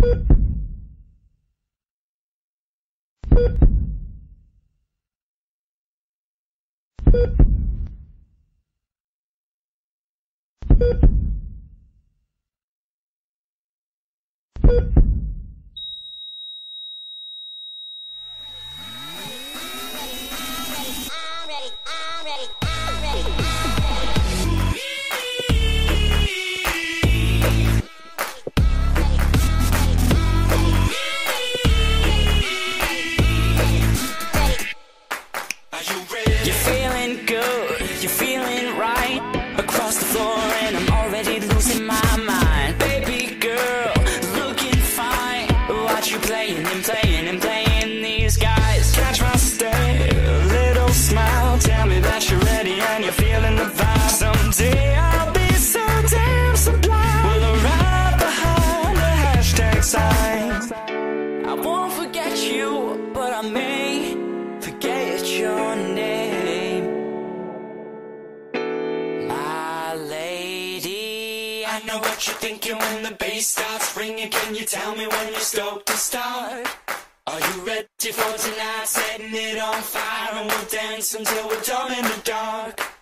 Playing these guys. Catch my stare, little smile. Tell me that you're ready and you're feeling the vibe. Someday I'll be so damn sublime. Will arrive behind the hashtag sign. I won't forget you, but I may forget your name. My lady, I know what you're thinking when the bass starts ringing. Can you tell me when you're stoked to start? Are you ready for tonight? Setting it on fire and we'll dance until we're dumb in the dark.